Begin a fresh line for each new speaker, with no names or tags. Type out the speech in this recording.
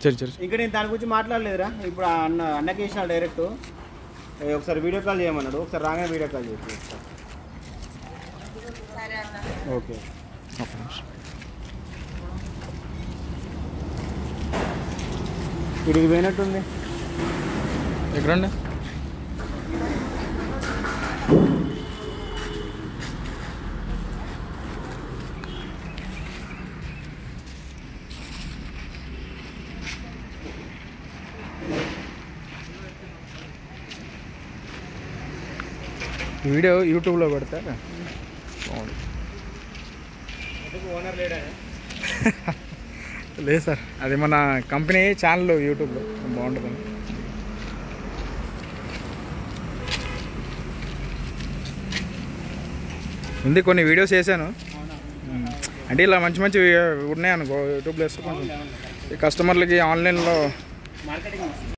ఇంకా నేను దాని గురించి మాట్లాడలేదురా. ఇప్పుడు అన్నకి వేసిన డైరెక్ట్ ఒకసారి వీడియో కాల్ చేయమన్నాడు. ఒకసారి రాగానే వీడియో కాల్ చేసి ఓకే. ఇది పోయినట్టుంది.
ఎక్కడండి? వీడియో యూట్యూబ్లో పెడతా బాగుంది.
ఓనర్ లేడా?
లేదు సార్, అది మన కంపెనీ ఛానల్ యూట్యూబ్లో బాగుంటుందని. ఉంది, కొన్ని వీడియోస్ చేశాను. అంటే ఇలా మంచి మంచి ఉన్నాయనుకో యూట్యూబ్లో వేస్తే కొంచెం కస్టమర్లకి ఆన్లైన్లో
మార్కెటింగ్